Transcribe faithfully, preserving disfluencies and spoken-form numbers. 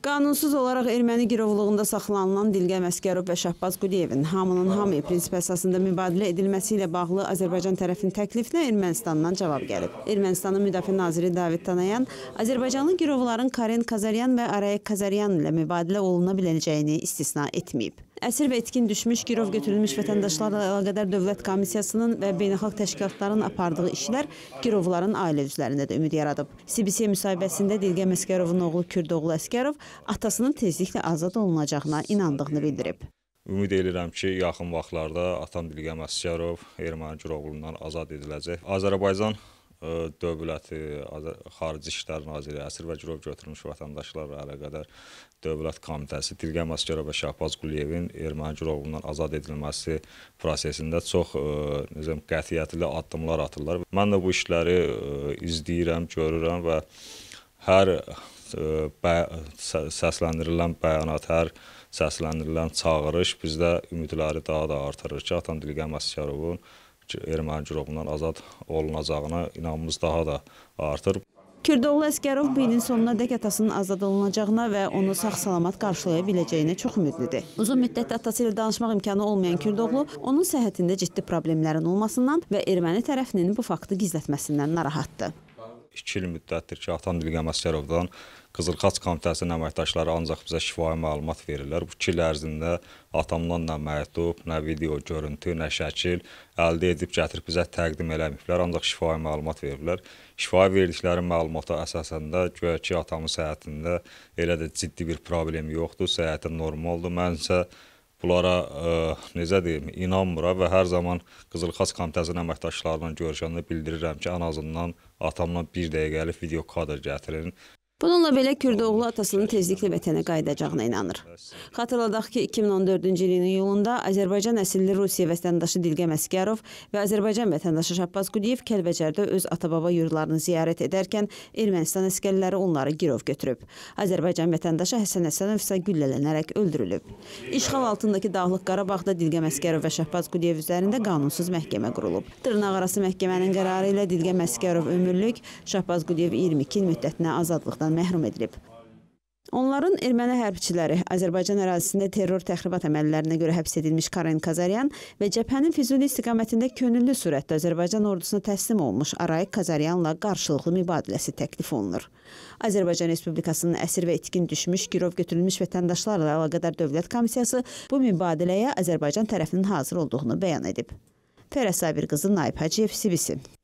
Qanunsuz olaraq erməni girovluğunda saxlanılan Dilgəm Əsgərov və Şahbaz Quliyevin hamının hamıya prinsip əsasında mübadilə edilməsi ilə bağlı Azərbaycan tərəfinin təklifinə Ermənistandan cavab gəlib. Ermənistanın Müdafiə naziri David Tanayan, Azərbaycanlı girovların Karen Kazaryan və Arayik Kazaryan ilə mübadilə oluna biləcəyini istisna etməyib. Əsir və etkin düşmüş, girov götürülmüş vətəndaşlarla əlaqədar dövlət komissiyasının və beynəlxalq təşkilatların apardığı işlər girovların ailə üzvlərində də ümid yaradıb. C B C müsahibəsində Dilgəm Əsgərovun oğlu Kürdoğlu Əsgərov atasının tezliklə azad olunacağına inandığını bildirib. Ümid edirəm ki, yaxın vaxtlarda atam Dilgəm Əsgərov erməni girovluğundan azad ediləcək. Azərbaycan dövləti, Xarici İşlər Naziri, əsir və girov götürülmüş vətəndaşlarla əlaqədar Dövlət Komitəsi Dilgəm Əsgərov və Şahbaz Quliyevin erməni girovluğundan azad edilməsi prosesində çox necəm, qətiyyətli addımlar atırlar. Mən də bu işləri izləyirəm, görürəm və hər bə səsləndirilən bəyanat, hər səsləndirilən çağırış bizdə ümidləri daha da artırır ki, atam Dilgəm Əsgərovun erməni girovluğundan azad olunacağına inanmamız daha da artır. Kürdoğlu Əsgərov bu ilin sonuna dək atasının azad olunacağına və onu sağ-salamat qarşılaya biləcəyinə çox ümidlidir. Uzun müddətdə atası ilə danışmaq imkanı olmayan Kürdoğlu, onun səhhətində ciddi problemlərin olmasından və erməni tərəfinin bu faktı gizlətməsindən narahatdır. İki il müddətdir ki, atam Dilgəm Əsgərovdan Qızılxaç Komitəsinin əməkdaşları ancaq bizə şifahi məlumat verirlər. Bu iki il ərzində atamdan nə məktub, nə video görüntü, nə şəkil əldə edib gətirib bizə təqdim eləməyiblər, ancaq şifahi məlumat verirlər. Şifahi verdikləri məlumata əsasında güya ki, atamın səhhətində elə də ciddi bir problem yoxdur, səhhəti normaldır. Mən isə bunlara ə, necə deyim, inanmıram və hər zaman Qızılxaç Komitəsinin əməkdaşlarla görüşəndə bildirirəm ki, ən azından atamdan bir dəqiqəlik video kadr gətirin. Bununla belə Kürdoğlu atasının tezliklə vətənə qayıdacağına inanır. Xatırladaq ki, iki min on dördüncü ilin iyulunda Azərbaycan əsilli Rusiya vətəndaşı Dilgəm Əsgərov və Azərbaycan vətəndaşı Şahbaz Quliyev Kəlbəcərdə öz ata-baba yurdlarını ziyarət edərkən Ermənistan əskərləri onları girov götürüb. Azərbaycan vətəndaşı Həsən Həsənov isə güllələnərək öldürülüb. İşğal altındakı Dağlıq Qarabağda Dilgəm Əsgərov və Şahbaz Quliyev üzərində qanunsuz məhkəmə qurulub. Dırnaqarası məhkəmənin qərarı ilə Dilgəm Əsgərov ömürlük, Şahbaz Quliyev iyirmi iki il müddətinə azadlıqdan məhrum edilib. Onların erməni hərbçiləri Azərbaycan ərazisində terror təxribat əməllərinə görə həbs edilmiş Karen Kazaryan və cəbhənin Füzuli istiqamətində könüllü surətdə Azərbaycan ordusuna təslim olmuş Arayik Kazaryanla qarşılıqlı mübadiləsi təklif olunur. Azərbaycan Respublikasının əsir və etkin düşmüş, girov götürülmüş vətəndaşlarla əlaqədar dövlət komissiyası bu mübadiləyə Azərbaycan tərəfinin hazır olduğunu bəyan edib. Fərəz Sabir qızı Naib Hacıyev, C B C.